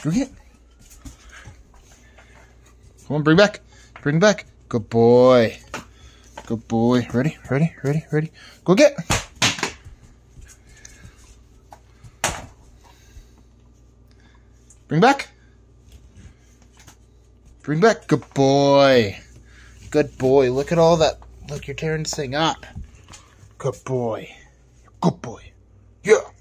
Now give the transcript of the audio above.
Go get. Come on, bring back. Bring back. Good boy. Good boy. Ready? Ready? Ready? Ready? Go get. Bring back. Bring back. Good boy. Good boy. Look at all that. Look, you're tearing this thing up. Good boy. Good boy. Yeah.